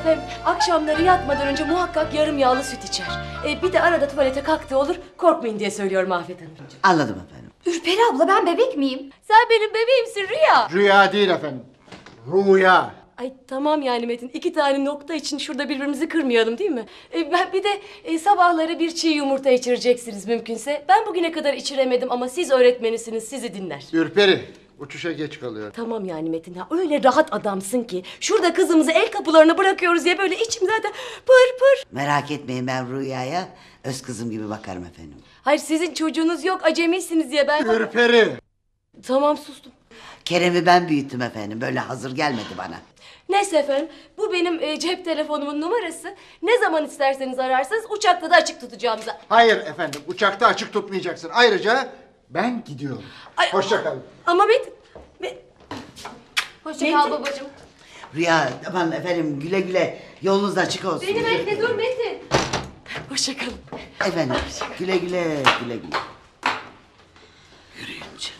Efendim akşamları yatmadan önce muhakkak yarım yağlı süt içer. Bir de arada tuvalete kalktığı olur. Korkmayın diye söylüyorum Afet Hanımcığım. Anladım efendim. Ürperi abla, ben bebek miyim? Sen benim bebeğimsin Rüya. Rüya değil efendim. Rüya. Ay tamam yani Metin, 2 tane nokta için şurada birbirimizi kırmayalım değil mi? Ben bir de sabahları bir çiğ yumurta içireceksiniz mümkünse. Ben bugüne kadar içiremedim ama siz öğretmenisiniz, sizi dinler. Ürperi. Uçuşa geç kalıyor. Tamam yani Metin, ya öyle rahat adamsın ki şurada kızımızı el kapılarına bırakıyoruz diye böyle içim zaten pır pır. Merak etmeyin, ben Rüya'ya öz kızım gibi bakarım efendim. Hayır sizin çocuğunuz yok, acemisiniz diye ben... Ürperi. Tamam sustum. Kerem'i ben büyüttüm efendim, böyle hazır gelmedi bana. Neyse efendim, bu benim cep telefonumun numarası. Ne zaman isterseniz ararsanız uçakta da açık tutacağım zaten. Hayır efendim, uçakta açık tutmayacaksın. Ayrıca ben gidiyorum. Hoşça kalın. Ama Metin... Hoşça kal babacığım. Rüya, aman efendim, güle güle, yolunuz açık olsun. Beni bekle, dur Metin. Hoşça kalın. Efendim, güle güle, güle güle. Yürüyün içeri.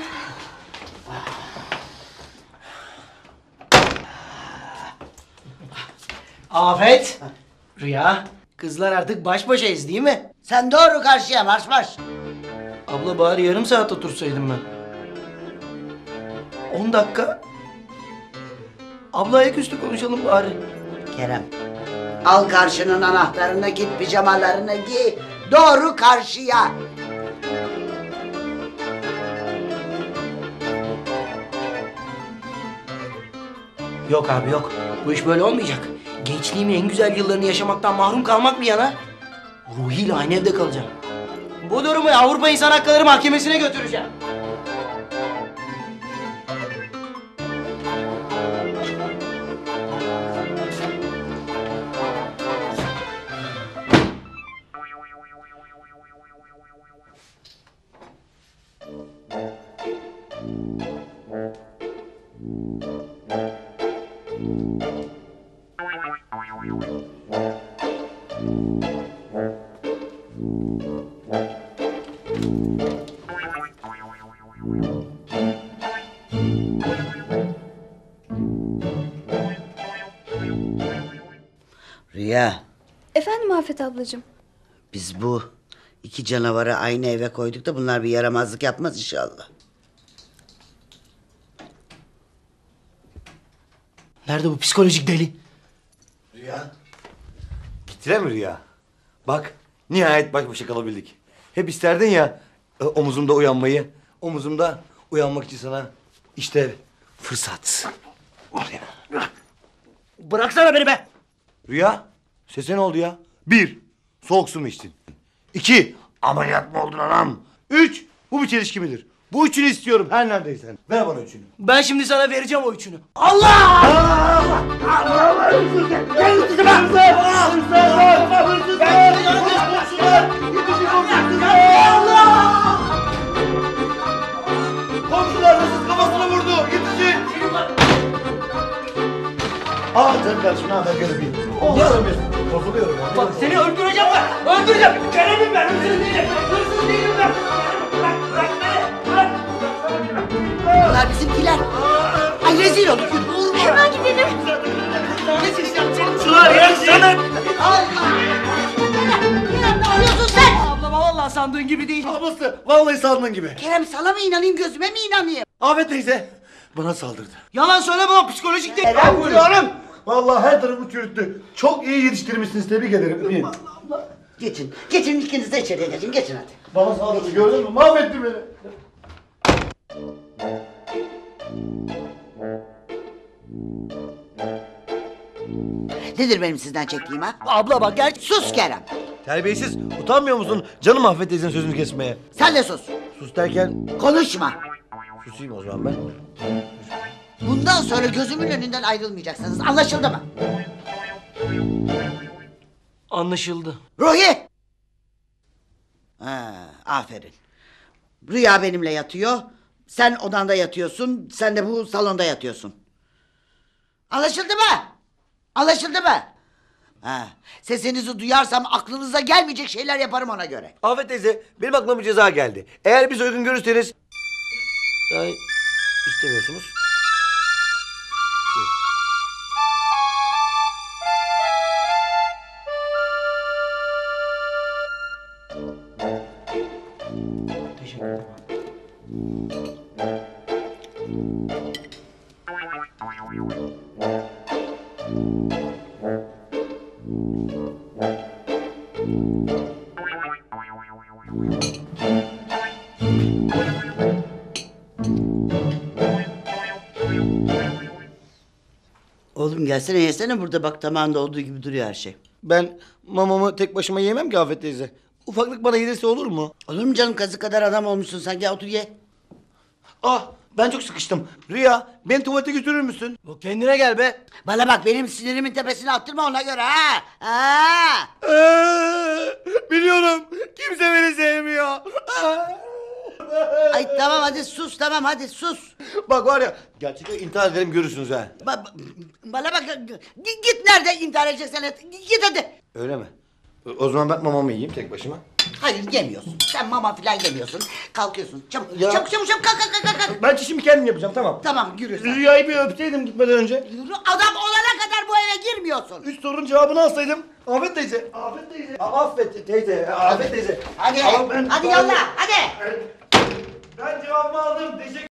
Afet, Rüya, kızlar artık baş başayız değil mi? Sen doğru karşıya, marş marş. Abla bari yarım saat otursaydım ben. 10 dakika. Abla ayaküstü konuşalım bari. Kerem, al karşının anahtarını, git pijamalarını giy, doğru karşıya. Yok abi yok, bu iş böyle olmayacak. Gençliğimin en güzel yıllarını yaşamaktan mahrum kalmak bir yana... ...Ruhi ile aynı evde kalacağım. Bu durumu Avrupa İnsan Hakları Mahkemesi'ne götüreceğim. Rüya, Efendim Afet ablacığım? biz bu iki canavarı aynı eve koyduk da bunlar bir yaramazlık yapmaz inşallah. Nerede bu psikolojik deli? Rüya. Gittiler mi Rüya? Bak nihayet baş başa kalabildik. Hep isterdin ya omuzumda uyanmayı. Omuzumda uyanmak için sana işte fırsat. Bıraksana beni be! Rüya sese ne oldu ya? 1. Soğuk su mu içtin? 2. Ameliyat mı oldun anam? 3. Bu bir çelişki midir? Bu üçünü istiyorum her neredeysen. Ver bana üçünü. Ben şimdi sana vereceğim o üçünü. Allah! Komşular hırsız kafasına vurdu. Yetişin. Sen kardeşim ne haber gene bir. Korkuluyorum ya. Bak seni öldüreceğim ben! Öldüreceğim! Kerem'im ben! Hırsız değilim! Hırsız değilim ben! Bırak beni! Bırak! Bunlar bizimkiler. Ay rezil olduk. Hemen gidelim. Şunlar yaksana! Kerem, ne yapıyorsun sen? Ablama vallahi sandığın gibi değil. Ablası vallahi sandığın gibi. Kerem, sana mı inanayım, gözüme mi inanayım? Afet teyze bana saldırdı. Yalan söyleme o psikolojik değil. Kerem, Vuruyorum. Vallahi her tarafı çürüttü. Çok iyi yetiştirmişsiniz, tebrik ederim. geçin. Geçin, ikiniz de içeriye geçin. Geçin hadi. Bana saldırdı, gördün mü? Mahvetti beni. Nedir benim sizden çektiğim ha? Abla bak gel. Sus Kerem. Terbiyesiz, utanmıyor musun canım Afet teyzenin sözünü kesmeye? Sen de sus. Sus derken Konuşma. susayım o zaman ben. Bundan sonra gözümün önünden ayrılmayacaksınız. Anlaşıldı mı? Anlaşıldı. Ruhi! Ha, aferin. Rüya benimle yatıyor. Sen odanda yatıyorsun. Sen de bu salonda yatıyorsun. Anlaşıldı mı? Anlaşıldı mı? Ha, sesinizi duyarsam aklınıza gelmeyecek şeyler yaparım ona göre. Afet teyze, benim aklıma bir ceza geldi. Eğer biz uygun görürseniz... Yani istemiyorsunuz. Oğlum gelsene yesene, burada bak tamamında olduğu gibi duruyor her şey. Ben mamamı tek başıma yemem ki Afet teyze. Ufaklık bana yedirse olur mu? Olur mu canım, kazık kadar adam olmuşsun sen, gel otur ye. Ah ben çok sıkıştım. Rüya beni tuvalete götürür müsün? Kendine gel be. Bana bak, benim sinirimin tepesine attırma ona göre ha. Ha. Biliyorum kimse beni sevmiyor. Ay tamam hadi sus, tamam hadi sus. Bak var ya gerçekten intihar ederim görürsünüz ha. Bana bak, git nerede intihar edeceksen et. Git hadi. Öyle mi? O zaman ben mamamı yiyeyim tek başıma. Hayır yemiyorsun. Sen mama falan yemiyorsun. Kalkıyorsun. Çabuk Ya. çabuk çabuk çabuk, kalk kalk kalk kalk. Ben çişimi kendim yapacağım tamam. Tamam yürü sen. Rüyayı bir öpseydim gitmeden önce. Yürü, adam olana kadar bu eve girmiyorsun. 3 sorunun cevabını alsaydım. Afet teyze. Afet teyze. Afet teyze. Afet teyze. Hadi Ama ben- hadi yolla hadi. Ben cevabımı aldım. Teşekkür